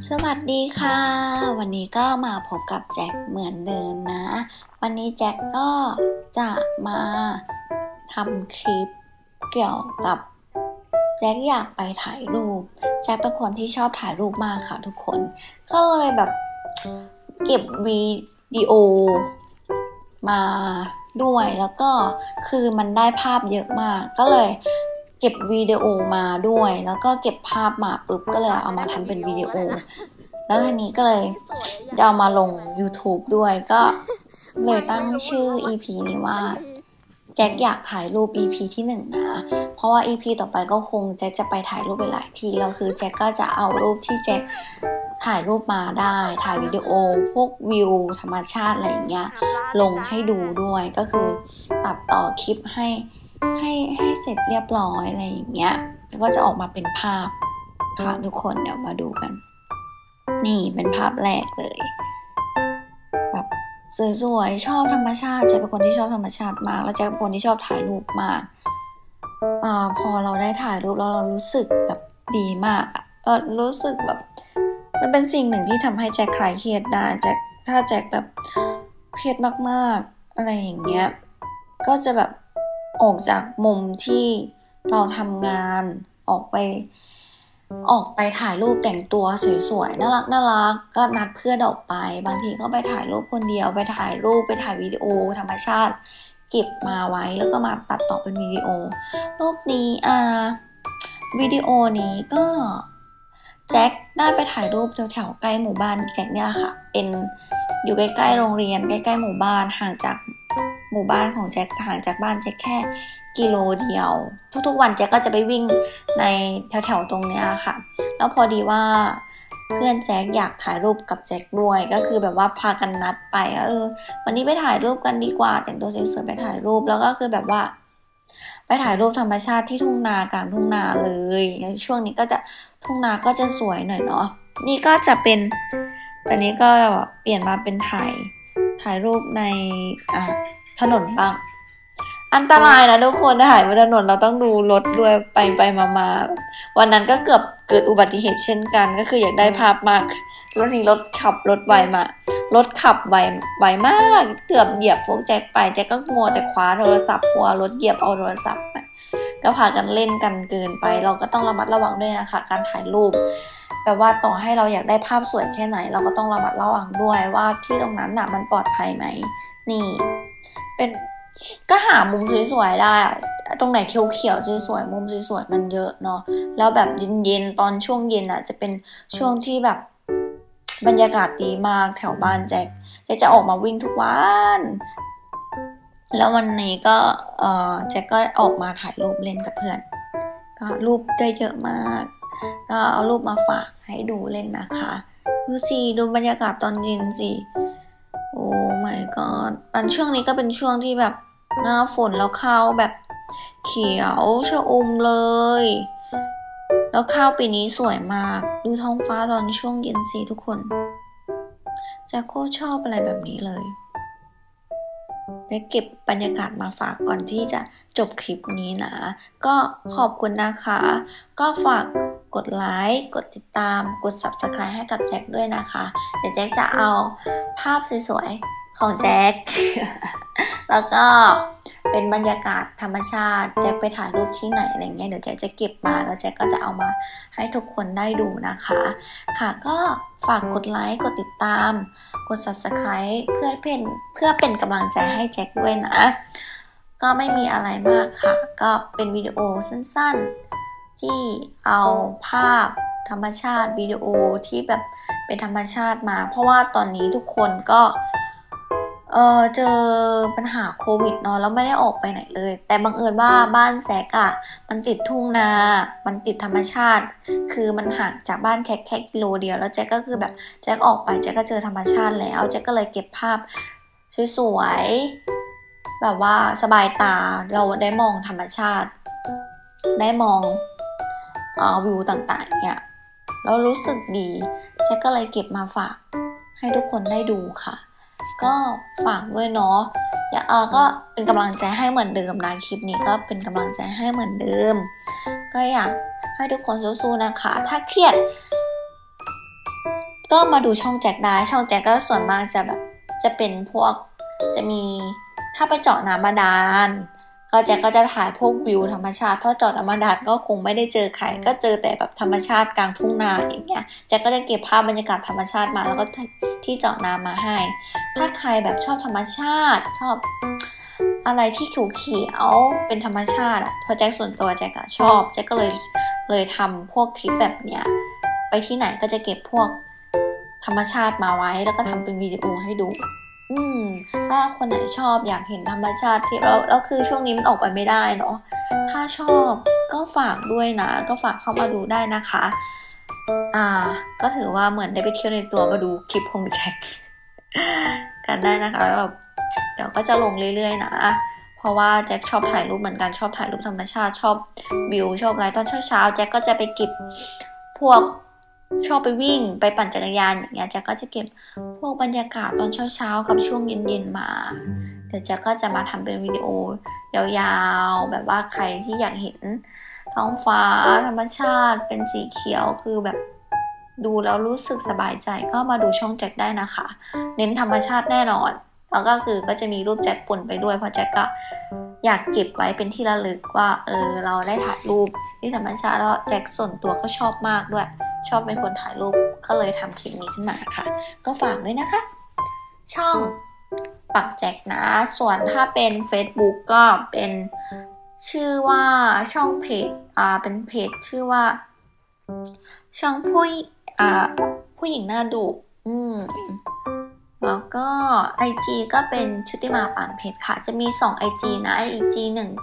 สวัสดีค่ะวันนี้ก็มาพบกับแจ็คเหมือนเดิมนะวันนี้แจ็คก็จะมาทำคลิปเกี่ยวกับแจ็คอยากไปถ่ายรูปแจ็คเป็นคนที่ชอบถ่ายรูปมากค่ะทุกคนก็เลยแบบเก็บวิดีโอมาด้วยแล้วก็คือมันได้ภาพเยอะมากก็เลยเก็บวิดีโอมาด้วยแล้วก็เก็บภาพมาปุ๊บก็เลยเอามาทำเป็นวิดีโอแล้วทีนี้ก็เลยจะเอามาลง YouTube ด้วยก็เลยตั้งชื่อ EP นี้ว่าแจ็คอยากถ่ายรูป EP ที่1นะเพราะว่า EP ต่อไปก็คงแจ็คจะไปถ่ายรูปไปหลายทีแล้วคือแจ็คก็จะเอารูปที่แจ็คถ่ายรูปมาได้ถ่ายวิดีโอพวกวิวธรรมชาติอะไรอย่างเงี้ยลงให้ดูด้วยก็คือตัดต่อคลิปให้เสร็จเรียบร้อยอะไรอย่างเงี้ยแล้วก็จะออกมาเป็นภาพค่ะทุกคนเดี๋ยวมาดูกันนี่เป็นภาพแรกเลยแบบสวยๆชอบธรรมชาติแจ็คเป็นคนที่ชอบธรรมชาติมากแล้วแจ็คเป็นคนที่ชอบถ่ายรูปมากพอเราได้ถ่ายรูปแล้วเรารู้สึกแบบดีมากรู้สึกแบบมันเป็นสิ่งหนึ่งที่ทำให้แจ็คคลายเครียดได้ถ้าแจ็คแบบเครียดมากๆอะไรอย่างเงี้ยก็จะแบบออกจากมุมที่เราทำงานออกไปถ่ายรูปแต่งตัวสวยๆน่ารักก็นัดเพื่อนออกไปบางทีก็ไปถ่ายรูปคนเดียวไปถ่ายรูปไปถ่ายวิดีโอธรรมชาติเก็บมาไว้แล้วก็มาตัดต่อเป็นวิดีโอรูปนี้วิดีโอนี้ก็แจ็คได้ไปถ่ายรูปแถวๆใกล้หมู่บ้านแจ็คเนี่ยค่ะเป็นอยู่ใกล้ๆโรงเรียนใกล้ๆหมู่บ้านห่างจากหมู่บ้านของแจ็คห่างจากบ้านแจ็คแค่กิโลเดียวทุกๆวันแจ็คก็จะไปวิ่งในแถวๆตรงเนี้ยค่ะแล้วพอดีว่าเพื่อนแจ็คอยากถ่ายรูปกับแจ็คด้วยก็คือแบบว่าพากันนัดไปวันนี้ไปถ่ายรูปกันดีกว่าแต่งตัวสวยๆไปถ่ายรูปแล้วก็คือแบบว่าไปถ่ายรูปธรรมชาติที่ทุ่งนากลางทุ่งนาเลยในช่วงนี้ก็จะทุ่งนาก็จะสวยหน่อยเนาะนี่ก็จะเป็นตอนนี้ก็เปลี่ยนมาเป็นถ่ายรูปในถนนบ้างอันตรายนะทุกคนถ่ายบนถนนเราต้องดูรถด้วยไปมาวันนั้นก็เกือบเกิดอุบัติเหตุเช่นกันก็คืออยากได้ภาพมากรถนี้รถไวมารถขับไวมากเกือบเหยียบพวกแจ็คไปแจ็คก็งัวแต่คว้าโทรศัพท์กลัวรถเหยียบเอาโทรศัพท์ก็พากันเล่นกันเกินไปเราก็ต้องระมัดระวังด้วยนะคะการถ่ายรูปแปลว่าต่อให้เราอยากได้ภาพสวยแค่ไหนเราก็ต้องระมัดระวังด้วยว่าที่ตรงนั้นมันปลอดภัยไหมนี่เป็นก็หามุมสวยๆได้ตรงไหนเขียวๆสวยๆมุมสวยๆมันเยอะเนาะแล้วแบบเย็นๆตอนช่วงเย็นจะเป็นช่วงที่แบบบรรยากาศดีมากแถวบ้านแจ็คจะออกมาวิ่งทุกวันแล้ววันนี้ก็แจ็คก็ออกมาถ่ายรูปเล่นกับเพื่อนก็รูปได้เยอะมากก็เอารูปมาฝากให้ดูเล่นนะคะดูสิดูบรรยากาศตอนเย็นสิโอ้ my god ตอนช่วงนี้ก็เป็นช่วงที่แบบหน้าฝนแล้วข้าวแบบเขียวชอุ่มเลยแล้วข้าวปีนี้สวยมากดูท้องฟ้าตอนช่วงเย็นสิทุกคนจะโคตรชอบอะไรแบบนี้เลยได้เก็บบรรยากาศมาฝากก่อนที่จะจบคลิปนี้นะก็ขอบคุณนะคะก็ฝากกดไลค์กดติดตามกด Subscribe ให้กับแจ็คด้วยนะคะเดี๋ยวแจ็คจะเอาภาพสวยๆของแจ็ค แล้วก็เป็นบรรยากาศธรรมชาติแจ็คไปถ่ายรูปที่ไหนอะไรเงี้ยเดี๋ยวแจ็คจะเก็บมาแล้วแจ็คก็จะเอามาให้ทุกคนได้ดูนะคะค่ะก็ฝากกดไลค์กดติดตามกด Subscribe เพื่อเป็นกำลังใจให้แจ็คด้วยนะก็ไม่มีอะไรมากค่ะก็เป็นวิดีโอสั้นๆที่เอาภาพธรรมชาติวิดีโอที่แบบเป็นธรรมชาติมาเพราะว่าตอนนี้ทุกคนก็เจอปัญหาโควิดเนาะแล้วไม่ได้ออกไปไหนเลยแต่บังเอิญว่าบ้านแจ็คมันติดทุ่งนามันติดธรรมชาติคือมันห่างจากบ้านแค่กิโลเดียวแล้วแจ็คก็คือแบบแจ็คออกไปแจ็คก็เจอธรรมชาติแล้วแจ็คก็เลยเก็บภาพสวยๆแบบว่าสบายตาเราได้มองธรรมชาติได้มองวิวต่างๆเนี่ยแล้วรู้สึกดีแจ็คก็เลยเก็บมาฝากให้ทุกคนได้ดูค่ะก็ฝากด้วยเนาะก็เป็นกำลังใจให้เหมือนเดิมนะคลิปนี้ก็เป็นกำลังใจให้เหมือนเดิมก็อยากให้ทุกคนสู้ๆนะคะถ้าเครียดก็มาดูช่องแจ็คได้ช่องแจ็คก็ส่วนมากจะเป็นพวกจะมีถ้าไปเจาะน้ำบาดาลก็แจ็คก็จะถ่ายพวกวิวธรรมชาติเพราะเจาะน้ำบาดาลก็คงไม่ได้เจอใครก็เจอแต่แบบธรรมชาติกลางทุ่งนาอย่างเงี้ยแจ็คก็จะเก็บภาพบรรยากาศธรรมชาติมาแล้วก็ที่เจาะน้ำมาให้ถ้าใครแบบชอบธรรมชาติชอบอะไรที่เขียวๆเป็นธรรมชาติเพราะแจ็คส่วนตัวแจ็คชอบแจ็คก็เลยทำพวกคลิปแบบเนี้ยไปที่ไหนก็จะเก็บพวกธรรมชาติมาไว้แล้วก็ทำเป็นวิดีโอให้ดูถ้าคนไหนชอบอยากเห็นธรรมชาติที่แล้วคือช่วงนี้มันออกไปไม่ได้เนาะถ้าชอบก็ฝากด้วยนะก็ฝากเข้ามาดูได้นะคะก็ถือว่าเหมือนได้ไปเที่ยวในตัวมาดูคลิปของแจ็คกันได้นะคะแบบเดี๋ยวก็จะลงเรื่อยๆนะเพราะว่าแจ็คชอบถ่ายรูปเหมือนกันชอบถ่ายรูปธรรมชาติชอบวิวชอบอะไรตอนเช้าแจ็คก็จะไปเก็บพวกชอบไปวิ่งไปปั่นจักรยานอย่างเงี้ยแจ็คก็จะเก็บพวกบรรยากาศตอนเช้ากับช่วงเย็นๆมาเดี๋ยวแจ็คก็จะมาทำเป็นวิดีโอยาวๆแบบว่าใครที่อยากเห็นท้องฟ้าธรรมชาติเป็นสีเขียวคือแบบดูแล้วรู้สึกสบายใจก็มาดูช่องแจ็คได้นะคะเน้นธรรมชาติแน่นอนแล้วก็คือก็จะมีรูปแจ็คปนไปด้วยเพราะแจ็คก็อยากเก็บไว้เป็นที่ระลึกว่าเราได้ถ่ายรูปที่ธรรมชาติแล้วแจ็คส่วนตัวก็ชอบมากด้วยชอบเป็นคนถ่ายรูปก็เลยทำคลิปนี้ขึ้นมาค่ะก็ฝากด้วยนะคะช่องปักแจ็คนะส่วนถ้าเป็น Facebook ก็เป็นชื่อว่าช่องเพจเป็นเพจชื่อว่าช่องผู้หญิงหน้าดุแล้วก็ IG ก็เป็นชุติมาป่านเพชรค่ะจะมี2 IG นะ IG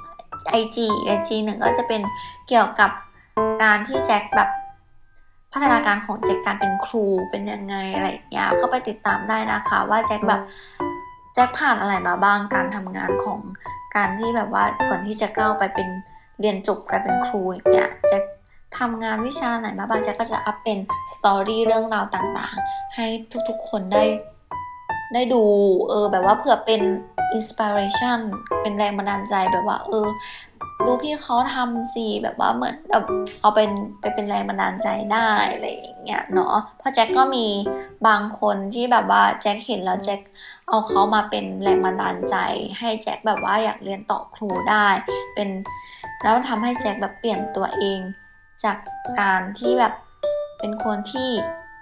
1 ก็จะเป็นเกี่ยวกับการที่แจ็คแบบพัฒนาการของแจ็คการเป็นครูเป็นยังไงอะไรอย่างเงี้ยก็ไปติดตามได้นะคะว่าแจ็คผ่านอะไรมาบ้างการทำงานของการที่แบบว่าก่อนที่จะก้าวไปเป็นเรียนจบไปเป็นครูอย่างเงี้ยแจ็คทำงานวิชาไหนมาบ้างแจ็คก็จะอัพเป็นสตอรี่เรื่องราวต่างๆให้ทุกๆคนได้ดูแบบว่าเผื่อเป็นอินสปิเรชันเป็นแรงบันดาลใจแบบว่าดูพี่เขาทำสิแบบว่าเหมือนแบบเอาไปเป็นแรงบันดาลใจได้อะไรอย่างเงี้ยเนาะเพราะแจ็คก็มีบางคนที่แบบว่าแจ็คเห็นแล้วแจ็คเอาเขามาเป็นแรงบันดาลใจให้แจ็คแบบว่าอยากเรียนต่อครูได้แล้วทำให้แจ็คแบบเปลี่ยนตัวเองจากการที่แบบเป็นคนที่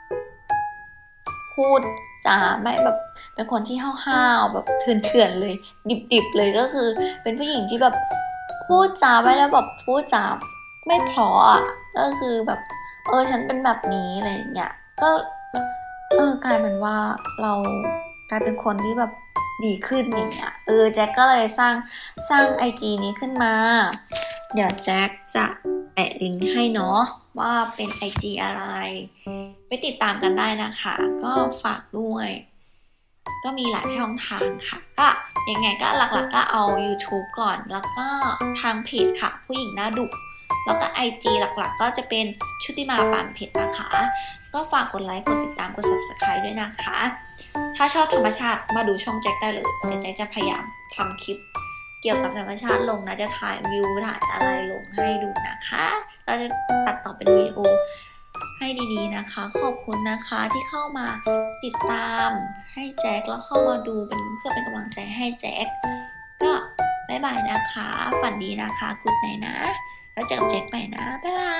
พูดจาไม่แบบเป็นคนที่ห้าวๆแบบเถื่อนๆเลยดิบๆเลยก็คือเป็นผู้หญิงที่แบบพูดจาไม่ได้แบบพูดจาไม่เพราะก็คือแบบฉันเป็นแบบนี้อะไรอย่างเงี้ยก็กลายเป็นว่าเรากลายเป็นคนที่แบบดีขึ้นอย่างเงี้ยแจ็คก็เลยสร้างIGนี้ขึ้นมาเดี๋ยวแจ็คจะแปะลิงก์ให้เนาะว่าเป็น IG อะไรไปติดตามกันได้นะคะก็ฝากด้วยก็มีหลายช่องทางค่ะก็ยังไงก็หลักๆก็เอา YouTube ก่อนแล้วก็ทางเพจค่ะผู้หญิงหน้าดุแล้วก็ IG หลักๆก็จะเป็นชุติมาป่านเพชรนะคะก็ฝากกดไลค์กดติดตามกด Subscribe ด้วยนะคะถ้าชอบธรรมชาติมาดูช่องแจ็คได้เลยเดี๋ยวแจ็คจะพยายามทำคลิปเกี่ยวกับธรรมชาติลงนะจะถ่ายวิวถ่ายอะไรลงให้ดูนะคะเราจะตัดต่อเป็นวิดีโอให้ดีๆนะคะขอบคุณนะคะที่เข้ามาติดตามให้แจ็คแล้วเข้ามาดูเพื่อเป็นกำลังใจให้แจ็คก็บ๊ายบายนะคะฝันดีนะคะกุดไนท์นะแล้วเจอกับแจ็คใหม่นะบ๊ายบาย